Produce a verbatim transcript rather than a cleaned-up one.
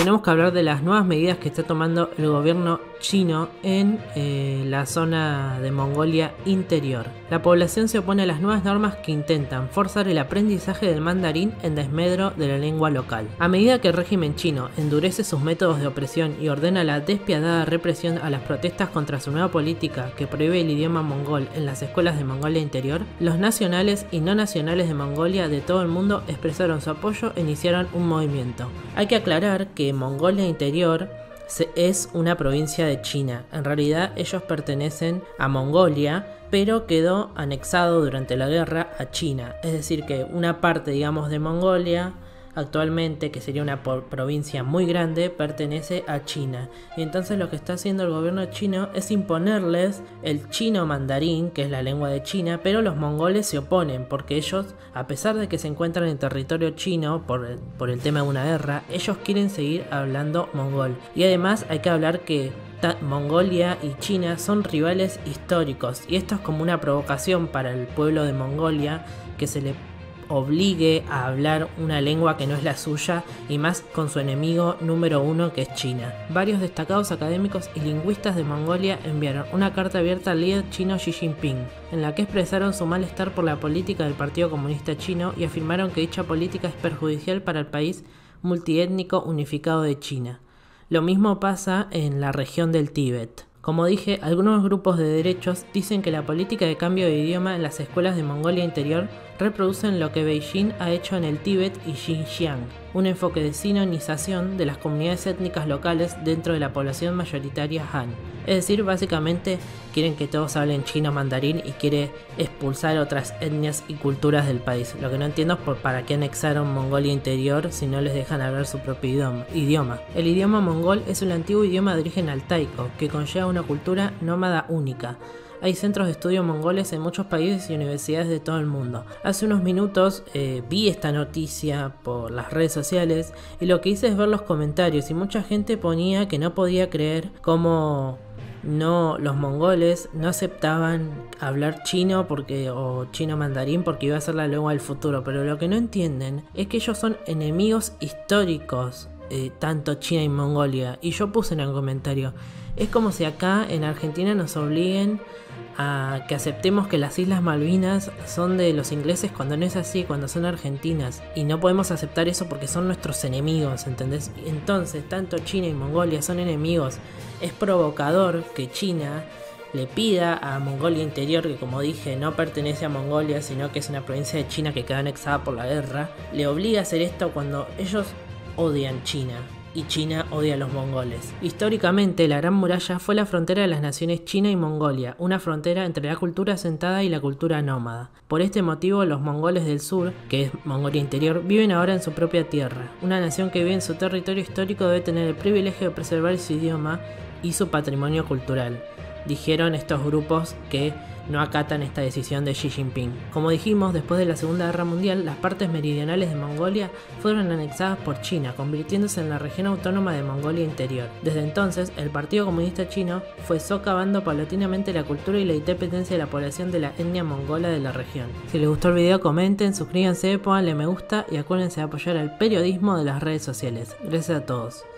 tenemos que hablar de las nuevas medidas que está tomando el gobierno chino en eh, la zona de Mongolia interior. La población se opone a las nuevas normas que intentan forzar el aprendizaje del mandarín en desmedro de la lengua local. A medida que el régimen chino endurece sus métodos de opresión y ordena la despiadada represión a las protestas contra su nueva política que prohíbe el idioma mongol en las escuelas de Mongolia interior, los nacionales y no nacionales de Mongolia de todo el mundo expresaron su apoyo e iniciaron un movimiento. Hay que aclarar que Mongolia interior es una provincia de China. En realidad ellos pertenecen a Mongolia, pero quedó anexado durante la guerra a China. Es decir que una parte, digamos, de Mongolia actualmente, que sería una provincia muy grande, pertenece a China. Y entonces lo que está haciendo el gobierno chino es imponerles el chino mandarín, que es la lengua de China, pero los mongoles se oponen porque ellos, a pesar de que se encuentran en territorio chino por el, por el tema de una guerra, ellos quieren seguir hablando mongol. Y además hay que hablar que Mongolia y China son rivales históricos, y esto es como una provocación para el pueblo de Mongolia, que se le obligue a hablar una lengua que no es la suya, y más con su enemigo número uno, que es China. Varios destacados académicos y lingüistas de Mongolia enviaron una carta abierta al líder chino Xi Jinping, en la que expresaron su malestar por la política del Partido Comunista Chino y afirmaron que dicha política es perjudicial para el país multiétnico unificado de China. Lo mismo pasa en la región del Tíbet. Como dije, algunos grupos de derechos dicen que la política de cambio de idioma en las escuelas de Mongolia interior reproducen lo que Beijing ha hecho en el Tíbet y Xinjiang, un enfoque de sinonización de las comunidades étnicas locales dentro de la población mayoritaria Han. Es decir, básicamente quieren que todos hablen chino mandarín y quiere expulsar otras etnias y culturas del país. Lo que no entiendo es por para qué anexaron Mongolia interior si no les dejan hablar su propio idioma. El idioma mongol es un antiguo idioma de origen altaico que conlleva una cultura nómada única. Hay centros de estudio mongoles en muchos países y universidades de todo el mundo. Hace unos minutos eh, vi esta noticia por las redes sociales y lo que hice es ver los comentarios, y mucha gente ponía que no podía creer cómo no, los mongoles no aceptaban hablar chino porque o chino mandarín porque iba a ser la lengua del futuro. Pero lo que no entienden es que ellos son enemigos históricos, eh, tanto China y Mongolia. Y yo puse en el comentario, es como si acá en Argentina nos obliguen a que aceptemos que las Islas Malvinas son de los ingleses cuando no es así, cuando son argentinas, y no podemos aceptar eso porque son nuestros enemigos, ¿entendés? Entonces, tanto China y Mongolia son enemigos. Es provocador que China le pida a Mongolia interior, que como dije no pertenece a Mongolia, sino que es una provincia de China que quedó anexada por la guerra, le obliga a hacer esto cuando ellos odian China. Y China odia a los mongoles. Históricamente, la Gran Muralla fue la frontera de las naciones China y Mongolia, una frontera entre la cultura asentada y la cultura nómada. Por este motivo, los mongoles del sur, que es Mongolia interior, viven ahora en su propia tierra. Una nación que vive en su territorio histórico debe tener el privilegio de preservar su idioma y su patrimonio cultural, dijeron estos grupos que no acatan esta decisión de Xi Jinping. Como dijimos, después de la Segunda Guerra Mundial, las partes meridionales de Mongolia fueron anexadas por China, convirtiéndose en la región autónoma de Mongolia interior. Desde entonces, el Partido Comunista Chino fue socavando paulatinamente la cultura y la independencia de la población de la etnia mongola de la región. Si les gustó el video, comenten, suscríbanse, pónganle me gusta y acuérdense de apoyar al periodismo de las redes sociales. Gracias a todos.